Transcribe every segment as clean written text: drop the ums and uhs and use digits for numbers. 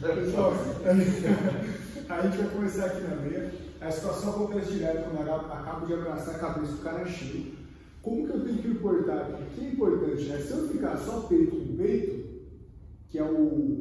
Pessoal, a gente vai começar aqui na meia. A situação acontece direto quando eu acabo de abraçar a cabeça do cara cheio. Como que eu tenho que importar aqui? O que é importante, né? Se eu ficar só peito com peito, que é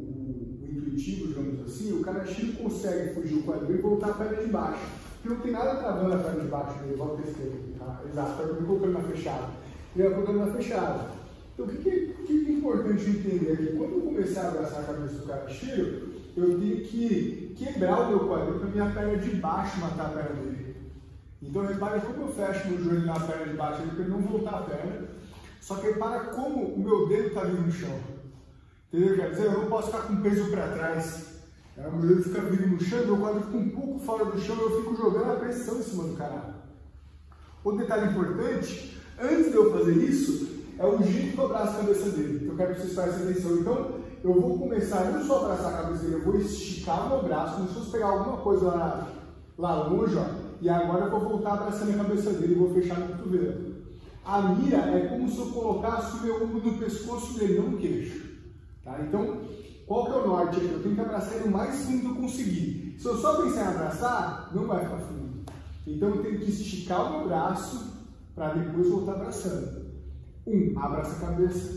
o intuitivo, digamos assim, o cara cheio consegue fugir o quadril e voltar a perna de baixo. Porque não tem nada travando a perna de baixo dele, volta a esquerda. Tá? Exato, eu estou colocando na fechada. Ele vai colocando na fechada. Então, o que é importante entender aqui? Quando eu começar a abraçar a cabeça do cara cheio, eu tenho que quebrar o meu quadril para minha perna de baixo matar a perna dele. Então, repare como eu fecho meu joelho na perna de baixo para ele não voltar a perna. Só que repara como o meu dedo está vindo no chão. Entendeu? Quer dizer, eu não posso ficar com peso para trás. O meu dedo fica vindo no chão, meu quadril fica um pouco fora do chão e eu fico jogando a pressão em cima do cara. Outro detalhe importante, antes de eu fazer isso, é o jeito que eu abraço a cabeça dele. Então, eu quero que vocês prestem atenção. Então, eu vou começar não só a abraçar a cabeça dele, eu vou esticar o meu braço, como se fosse pegar alguma coisa lá longe, ó. E agora eu vou voltar abraçando a cabeça dele e vou fechar no cotovelo. A mira é como se eu colocasse o meu ombro no pescoço dele, não no queixo. Tá? Então, qual que é o norte aqui? Eu tenho que abraçar ele o mais fundo que eu conseguir. Se eu só pensar em abraçar, não vai ficar fundo. Então, eu tenho que esticar o meu braço para depois voltar abraçando. 1. Abraça a cabeça.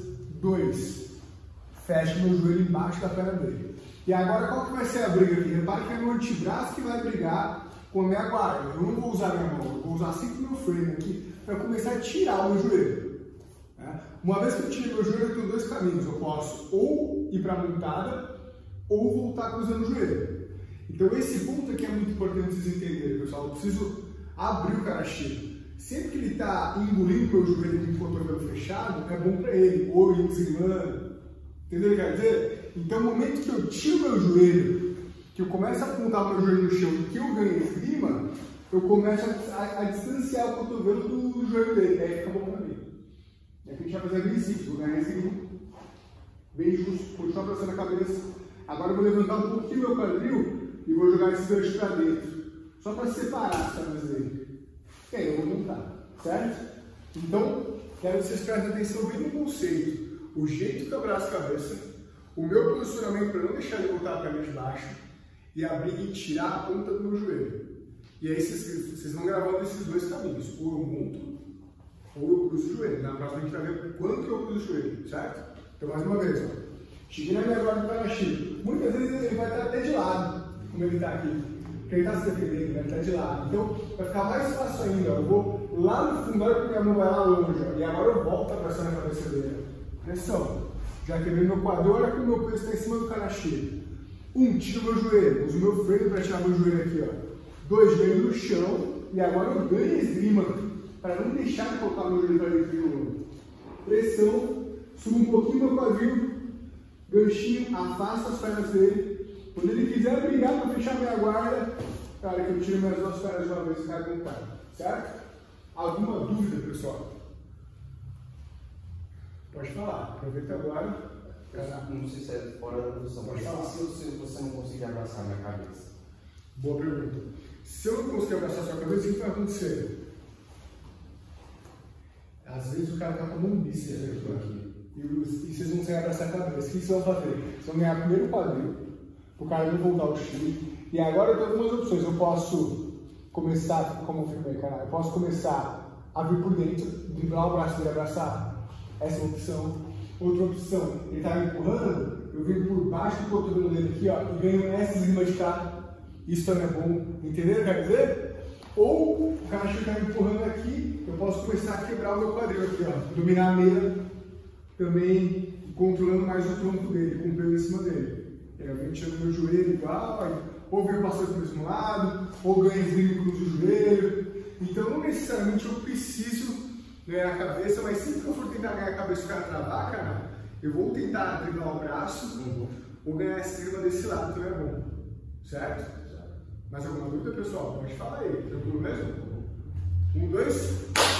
2. Fecha meu joelho embaixo da perna dele. E agora, qual que vai ser a briga aqui? Repare que é meu antebraço que vai brigar com a minha guarda. Eu não vou usar a minha mão, eu vou usar sempre o meu frame aqui para começar a tirar o meu joelho. Uma vez que eu tirei meu joelho, eu tenho dois caminhos. Eu posso ou ir para a montada ou voltar cruzando o joelho. Então, esse ponto aqui é muito importante vocês entenderem, pessoal. Eu preciso abrir o cara cheio. Sempre que ele está engolindo meu joelho com o cotovelo fechado, é bom para ele, ou ele desenlando. Entendeu o que quer dizer? Então, no momento que eu tiro meu joelho, que eu começo a apontar meu joelho no chão e que eu ganho esgrima, eu começo a distanciar o cotovelo do joelho dele. Aí fica bom para mim. E aqui a gente vai fazer bem simples, vou ganhar esgrima, bem justo, continuar abraçando a cabeça. Agora eu vou levantar um pouquinho meu quadril e vou jogar esse gancho para dentro, só para separar as pernas dele. E aí eu vou montar, certo? Então, quero que vocês prestem atenção bem no conceito. O jeito que eu abraço a cabeça, o meu posicionamento para não deixar ele voltar a perna de baixo e abrir e tirar a ponta do meu joelho. E aí vocês vão gravando esses dois caminhos. Ou eu monto, ou eu cruzo o joelho. Na próxima a gente vai ver quanto que eu cruzo o joelho, certo? Então, mais uma vez, ó. Cheguei na minha guarda do cara cheio. Muitas vezes ele vai estar até de lado, como ele está aqui. Porque ele está se defendendo, ele está de lado. Então, vai ficar mais fácil ainda. Eu vou lá no fundo, olha que minha mão vai lá longe. Ó. E agora eu volto abraçando a cabeça dele. Pressão. Já quebrei meu quadril, olha como meu peso está em cima do cara cheio. 1. Tiro meu joelho. Uso meu freio para tirar meu joelho aqui, ó. 2. Joelho no chão. E agora eu ganho esgrima para não deixar de colocar meu joelho para dentro de novo. Pressão. Subo um pouquinho meu quadril. Ganchinho. Afasta as pernas dele. Quando ele quiser brigar para fechar minha guarda, cara, que eu tiro minhas duas pernas de uma vez e caio com o cara. Certo? Alguma dúvida, pessoal? Pode falar. Aproveita agora. Não sei se é fora da posição. Pode falar. Se você não conseguir abraçar a minha cabeça? Boa pergunta. Se eu não conseguir abraçar a sua cabeça, o que vai acontecer? Às vezes o cara está com um bíceps aqui. E vocês não conseguem abraçar a cabeça. O que vocês vão fazer? Vocês vão ganhar primeiro o quadril, para o cara não voltar ao chile. E agora eu tenho algumas opções. Eu posso começar, como eu filmei, cara, eu posso começar a vir por dentro, driblar o braço dele e abraçar. Essa é uma opção. Outra opção, ele está me empurrando, eu venho por baixo do cotovelo dele aqui, ó, e ganho essa esgrima de cá. Isso também é bom. Entendeu? Quer dizer? Ou o cara está me empurrando aqui, eu posso começar a quebrar o meu quadril aqui, ó. Dominar a meia, também controlando mais o tronco dele, com o peso em cima dele. Eu venho tirando meu joelho igual, ou venho passando para o mesmo lado, ou ganho esgrima e cruzo o joelho. Então não necessariamente eu preciso ganhar a cabeça, mas sempre que eu for tentar ganhar a cabeça e o cara travar, cara, eu vou tentar driblar o braço, ou ganhar essa esgrima desse lado, então é bom. Certo? Mais alguma dúvida, pessoal? Pode falar aí, tranquilo mesmo? 1, 2.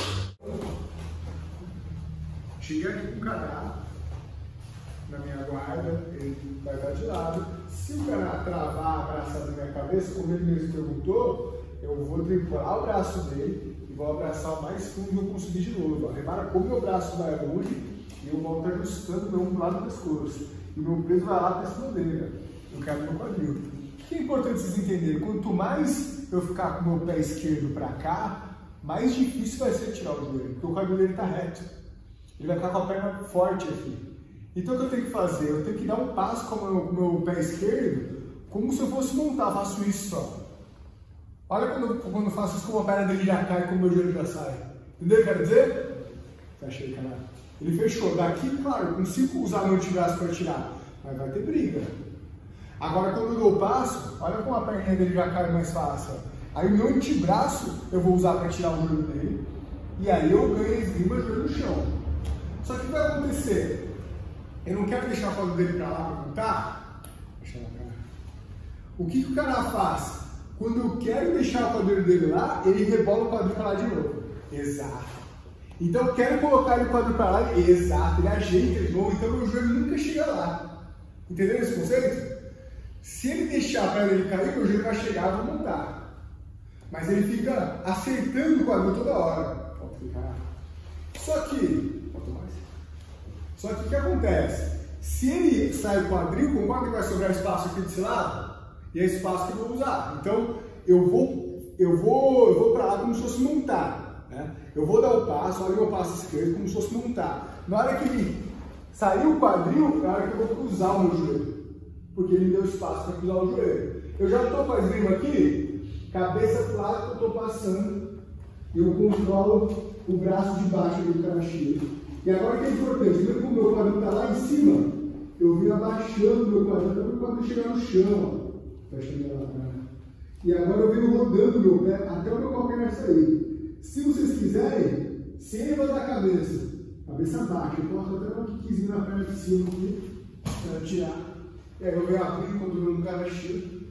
Cheguei aqui com o cara na minha guarda, ele vai estar de lado. Se o cara travar abraçado na minha cabeça, como ele mesmo perguntou, eu vou triplar o braço dele e vou abraçar o mais fundo que eu conseguir de novo. Repara como meu braço vai longe e eu volto ajustando meu ombro lá no pescoço. E meu peso vai lá para cima dele. eu quero meu quadril. O que é importante vocês entenderem? Quanto mais eu ficar com o meu pé esquerdo para cá, mais difícil vai ser tirar o joelho, porque o quadril dele está reto. Ele vai ficar com a perna forte aqui. Então o que eu tenho que fazer? Eu tenho que dar um passo com o meu pé esquerdo, como se eu fosse montar. Eu faço isso só. Olha quando eu faço isso, como a perna dele já cai, como o meu joelho já sai. Entendeu o que eu quero dizer? Fechei, cara. Ele fechou. Daqui, claro, eu consigo usar meu antebraço para tirar, mas vai ter briga. Agora, quando eu dou o passo, olha como a perninha dele já cai mais fácil. Aí o meu antebraço eu vou usar para tirar o joelho dele, e aí eu ganho a esgrima joelho no chão. Só que o que vai acontecer? Eu não quero deixar o quadril dele para lá para montar. Deixa eu cá. O que o cara faz? Quando eu quero deixar o quadril dele lá, ele rebola o quadril para lá de novo. Exato. Então eu quero colocar ele o quadril para lá. Exato. Ele ajeita de novo, então meu joelho nunca chega lá. Entenderam esse conceito? Se ele deixar a perna dele cair, meu joelho vai chegar e vou montar. Mas ele fica acertando o quadril toda hora. Pode ficar. Só que o que acontece? Se ele sai do quadril, concorda que vai sobrar espaço aqui desse lado? E é espaço que eu vou usar. Então, eu vou para lá como se fosse montar. Né? Eu vou dar o passo, olha o meu passo esquerdo, como se fosse montar. Na hora que ele sair o quadril, é a hora que eu vou cruzar o meu joelho. Porque ele me deu espaço para cruzar o joelho. Eu já estou com a esgrima aqui, cabeça para o lado que eu estou passando. Eu controlo o braço de baixo do karashi. E agora que é importante, mesmo que o meu quadril está lá em cima, eu vim abaixando o meu quadril até o quadril chegar no chão. Fechando lá, né? E agora eu venho rodando o meu pé até o meu calcanhar sair. Se vocês quiserem, sem levantar a cabeça baixa, eu posso até dar um kickzinho na perna de cima aqui, para tirar. E aí eu venho abrindo quando eu não karashi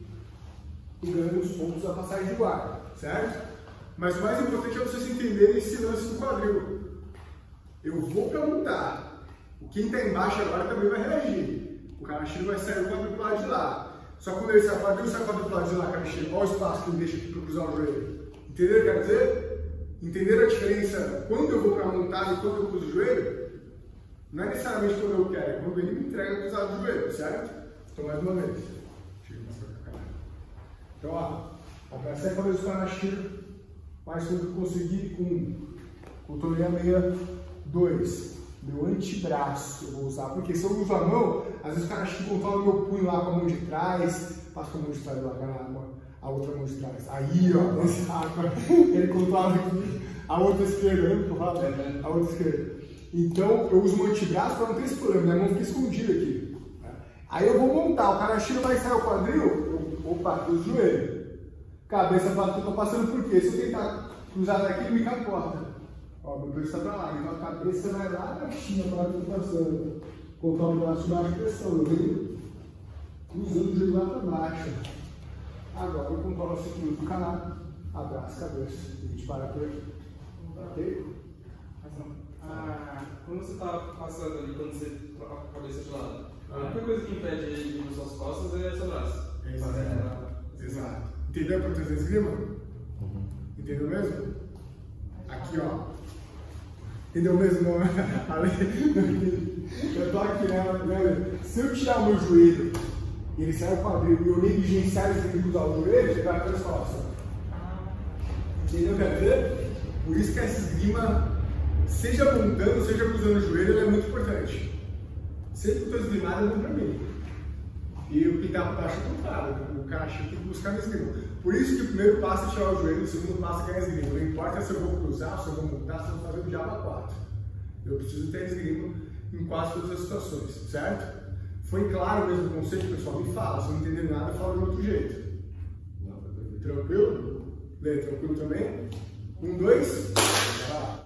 e ganho os pontos da passagem de guarda, certo? Mas o mais importante é vocês entenderem esse lance do quadril. Eu vou para montar. Quem está embaixo agora também vai reagir. O karashi vai sair o quadril para o lado de lá. Só que quando ele sai o quadril para o lado de lá, karashi, olha o espaço que ele deixa aqui para cruzar o joelho. Entenderam o que eu quero dizer? Entenderam a diferença quando eu vou para montar e quando eu cruzo o joelho? Não é necessariamente quando eu quero, é quando ele me entrega o cruzado do joelho, certo? Então, mais uma vez. Chega mais para cá. Então, ó, abracei a cabeça do karashi, mais que eu consegui com o toreia meia. 2. Meu antebraço eu vou usar, porque se eu uso a mão, às vezes o cara controla o meu punho lá com a mão de trás, passo com a mão de trás lá com a outra mão de trás. Aí, ó, nesse ele controla aqui a outra esquerda, lembra que eu falo? A outra esquerda. Então, eu uso o meu antebraço para não ter esse problema, minha mão fica escondida aqui. Aí eu vou montar, o karashi vai sair o quadril, opa, cruzo o joelho. Cabeça para eu estou passando por quê? Se eu tentar cruzar daqui, ele me capota. Ó, meu braço está para lá, então a cabeça vai lá na China para que eu estou passando. Controla o braço de baixa pressão, eu venho cruzando o joelho lá para baixo. Agora eu controlo a cintura do canal, abraço a cabeça. A gente para por aqui. Ok? Quando você está passando ali, quando você troca a cabeça de lado, a única coisa que impede ele de ir nas suas costas é seu braço. Exato. Entendeu a importância da esgrima? Entendeu mesmo? Aqui, ó. Entendeu mesmo? Eu tô aqui, né? Se eu tirar o meu joelho e ele sai o quadril e eu negligenciar ele cruzar o joelho, ele vai para as costas. Entendeu o que eu quero dizer? Por isso que essa esgrima, seja montando, seja cruzando o joelho, ela é muito importante. Sempre que eu estou esgrimado, é bom para mim. E o que dá para baixo é o contrário. O karashi tem que buscar no esgrima. Por isso que o primeiro passo é tirar o joelho, o segundo passo é ganhar esgrima. Não importa se eu vou cruzar, se eu vou montar, se eu vou fazer o diabo a 4. Eu preciso ter esgrima em quase todas as situações, certo? Foi claro mesmo o conceito, pessoal? Me fala. Se não entender nada, fala de outro jeito. Tranquilo? Lê, tranquilo também? 1, 2. Vai lá.